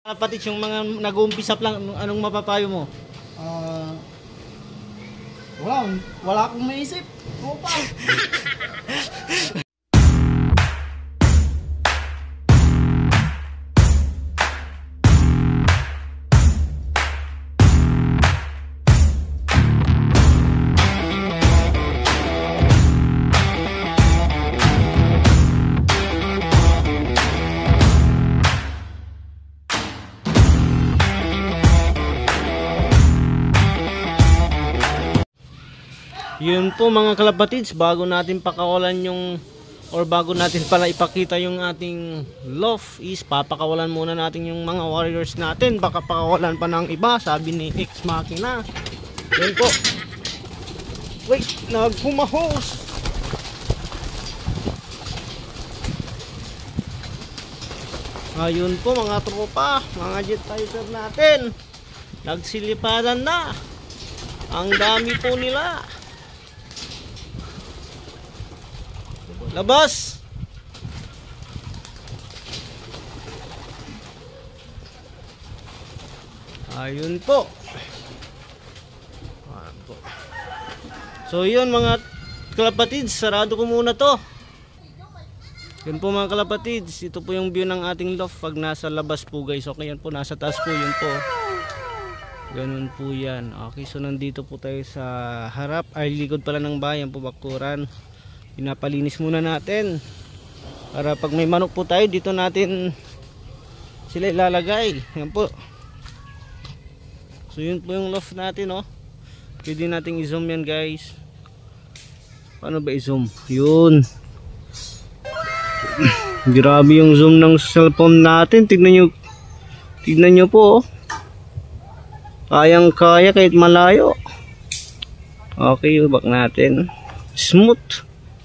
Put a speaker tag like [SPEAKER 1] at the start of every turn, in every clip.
[SPEAKER 1] Kapatid, yung mga nag-uumpisa lang, anong mapapayo mo?
[SPEAKER 2] Wala akong maisip. Opa.
[SPEAKER 1] Yun po mga kalapatids, bago natin pakawalan yung bago natin pala ipakita yung ating loft is papakawalan muna natin yung mga warriors natin, baka pakawalan pa ng iba, sabi ni Ex Machina. Yun po. Wait, nagpumahos. Ayun po mga tropa, mga jet fighter natin, nagsiliparan na. Ang dami po nila. Labas! Ayun po. So yun mga kalapatids, sarado ko muna to. Yun po mga kalapatids, ito po yung view ng ating loft pag nasa labas po guys. Okay, yan po, nasa taas po, yun po. Ganun po yan. Okay, so nandito po tayo sa harap, ay likod pala ng bayan po, bakuran. Pinapalinis muna natin para pag may manok po tayo dito natin sila ilalagay. Yan po. So yun po yung loft natin, oh. Pwede nating i-zoom yan guys. Paano ba i-zoom? Yun. Grabe yung zoom ng cellphone natin. Tignan nyo po, oh. Kayang kaya kahit malayo. Okay, back natin. Smooth.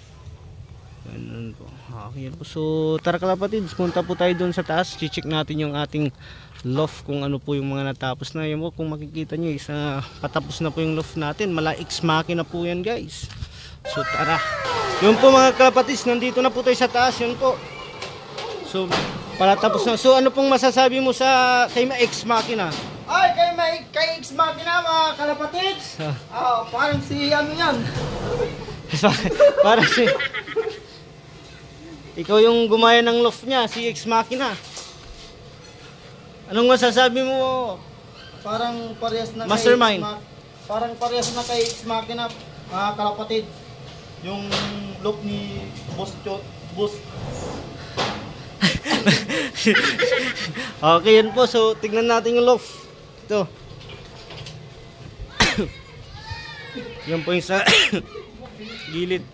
[SPEAKER 1] Okay po. So tara kalapatids, punta po tayo doon sa taas. Check natin yung ating loft kung ano po yung mga natapos na. Yan po, kung makikita nyo isa patapos na po yung loft natin. Mala Ex Machina po yan guys. So tara. Yun po mga kalapatids, nandito na po tayo sa taas. Yun po. So palatapos na. So ano pong masasabi mo sa kay Ex Machina?
[SPEAKER 2] Ay, kay Ex Machina mga kalapatids. Parang si ano yan.
[SPEAKER 1] Parang si ikaw yung gumaya ng loft niya, si Ex Machina. Anong masasabi mo?
[SPEAKER 2] Parang parehas na
[SPEAKER 1] Mastermind.
[SPEAKER 2] Parang parehas na kay Ex Machina, mga kalapatid. Yung loft ni Boss.
[SPEAKER 1] Okay, yan po. So, tignan natin yung loft. Ito. Yan po yung sa gilid.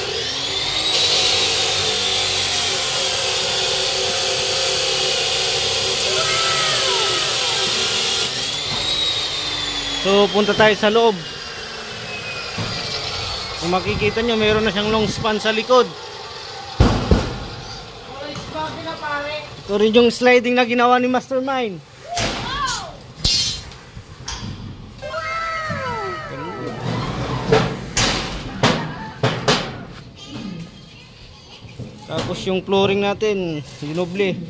[SPEAKER 1] So punta tayo sa loob. Kung makikita nyo, mayroon na siyang long span sa likod. Ito rin yung sliding na ginawa ni Mastermind. Tapos yung flooring natin, ginuble.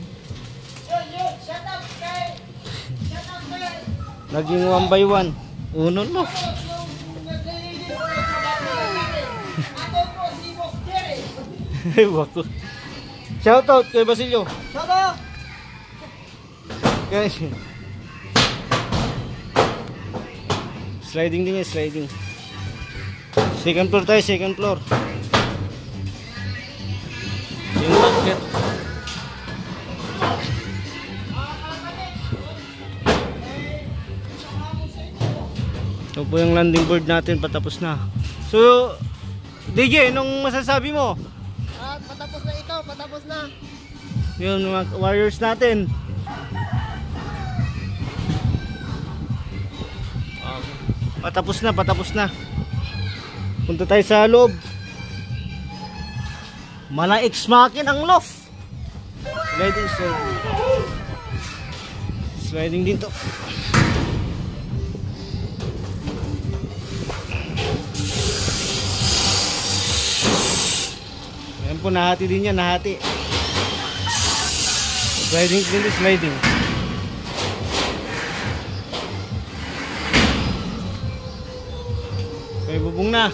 [SPEAKER 1] Naging 1 by 1. Uno no. Wako. Shout out kay Basilio.
[SPEAKER 2] Shout out.
[SPEAKER 1] Guys. Sliding din yan, sliding. Second floor tayo, second floor. Yung bucket. Ito po yung landing board natin, patapos na. So, DJ, anong masasabi mo?
[SPEAKER 2] Patapos na ito, patapos na.
[SPEAKER 1] Yun, mga warriors natin. Okay. Patapos na. Punta tayo sa loob. Mala Ex Machina ang loft. Sliding dito. Ayan po, nahati din yan, nahati. Sliding din, sliding. bubong na.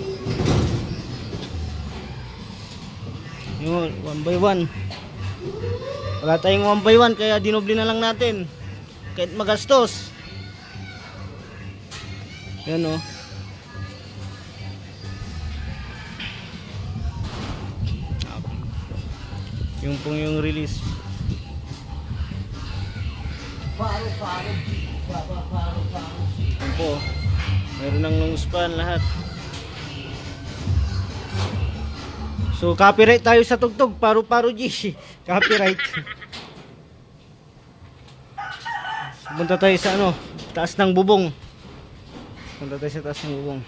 [SPEAKER 1] Yun, 1 by 1. Wala tayong 1 by 1 kaya dinoble na lang natin. Kahit magastos. Yan o. Yung pong yung release. Yan po. Meron ng long span lahat. So copyright tayo sa tugtog. Paru-paro G. Copyright. Punta tayo sa ano, taas ng bubong. Punta tayo sa taas ng bubong.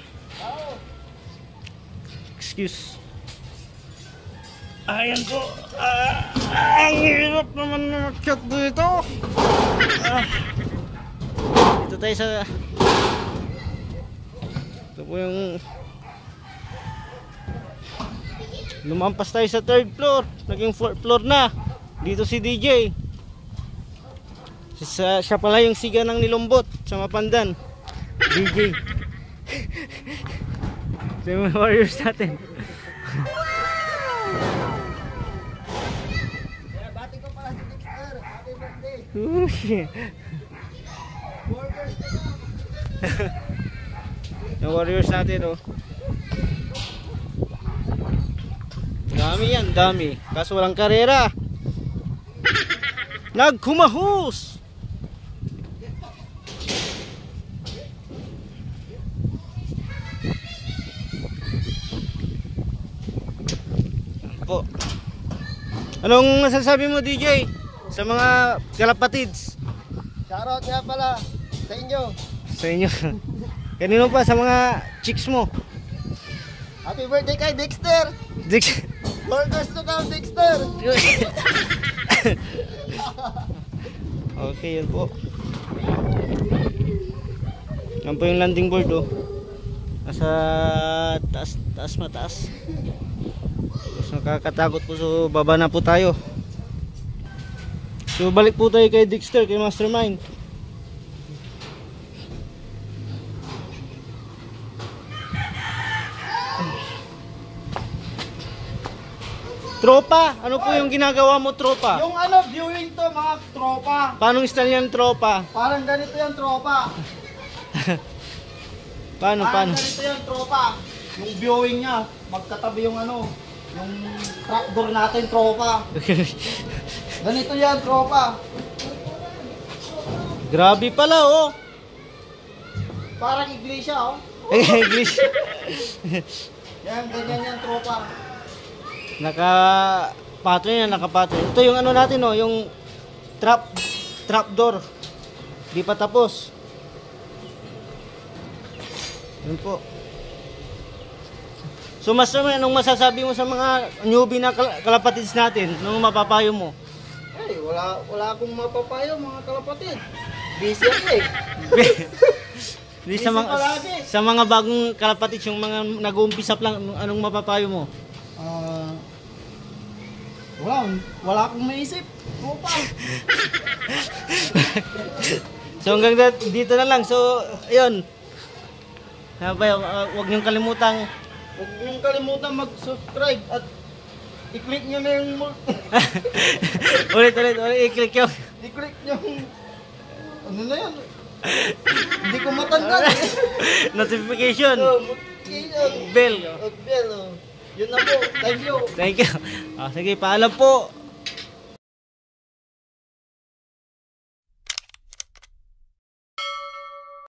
[SPEAKER 1] Excuse. Ayan po. Ang hirap naman na chat dito. Dito tayo sa... Ito po yung... Lumampas tayo sa 3rd floor. Naging 4th floor na. Dito si DJ. Siya pala yung siga ng nilumbot sa Mapandan. DJ. Ito yung warriors natin.
[SPEAKER 2] Bati ko pala si Dexter. Happy birthday.
[SPEAKER 1] Yung warriors natin, oh. Dami yan, dami. Kaso walang karera. Nagkumahus. Po. Anong masasabi mo, DJ, sa mga kalapatids?
[SPEAKER 2] Shoutout nga pala sa inyo.
[SPEAKER 1] Sa inyo. Kanino pa sa mga chicks mo?
[SPEAKER 2] Happy birthday kay Dexter. Burgers to come, Dexter.
[SPEAKER 1] Okay, yun po. Yan po yung landing board, oh. Nasa taas mataas. Tapos nakakatakot po, so baba na po tayo. So balik po tayo kay Dexter, kay Mastermind. Tropa, ano po yung ginagawa mo, tropa?
[SPEAKER 2] Yung ano, viewing to mga tropa.
[SPEAKER 1] Paano style yan, tropa?
[SPEAKER 2] Parang ganito yan, tropa.
[SPEAKER 1] Paano?
[SPEAKER 2] Ganito yan, tropa. Yung viewing niya, magkatabi yung ano, yung trapdoor natin, tropa. Ganito yan, tropa.
[SPEAKER 1] Grabe pala, oh.
[SPEAKER 2] Parang iglesia, oh.
[SPEAKER 1] English.
[SPEAKER 2] Yan, ganyan yan, tropa.
[SPEAKER 1] Naka-pattern yan, naka-pattern. Ito yung ano natin, oh, yung trapdoor. Di pa tapos. Yun po. So, Masterman, anong masasabi mo sa mga newbie na kalapatids natin? Anong mapapayo mo?
[SPEAKER 2] Eh, wala akong mapapayo, mga kalapatid. Busy ako eh.
[SPEAKER 1] Di
[SPEAKER 2] Busy palagi.
[SPEAKER 1] sa mga bagong kalapatids, yung mga nag-uumpisa lang, anong mapapayo mo?
[SPEAKER 2] Wala akong maisip. Tropa.
[SPEAKER 1] So hanggang dito na lang. So, ayun. Huwag niyong kalimutang
[SPEAKER 2] Huwag niyong kalimutan mag-subscribe at i-click niyo na yung
[SPEAKER 1] ulit, i-click yung
[SPEAKER 2] i-click niyo yung ano na yan? Hindi ko matandaan.
[SPEAKER 1] notification.
[SPEAKER 2] Notification.
[SPEAKER 1] Bell.
[SPEAKER 2] Bell. Yun na po. Thank you.
[SPEAKER 1] Thank you. Sige, paalam po.